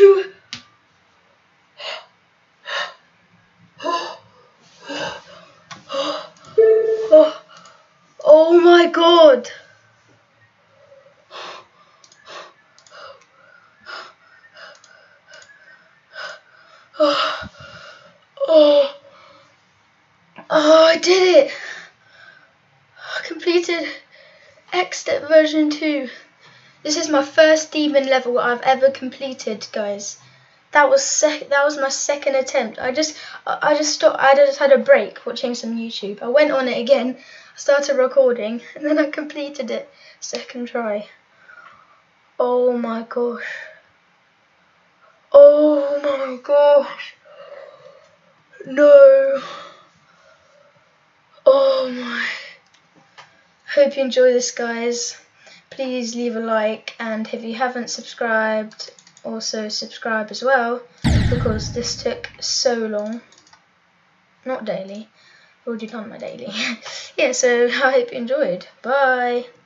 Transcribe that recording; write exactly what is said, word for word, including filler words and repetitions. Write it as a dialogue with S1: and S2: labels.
S1: two. Oh, oh my god. Oh, oh, oh, I did it. I completed xStep version two. This is my first demon level I've ever completed, guys. That was sec that was my second attempt. I just I just stopped. I just had a break watching some YouTube. I went on it again, started recording, and then I completed it second try. Oh my gosh. Oh my gosh. No. Oh my. Hope you enjoy this, guys. Please leave a like, and if you haven't subscribed, also subscribe as well, because this took so long. Not daily. I've already done my daily. Yeah, so I hope you enjoyed. Bye.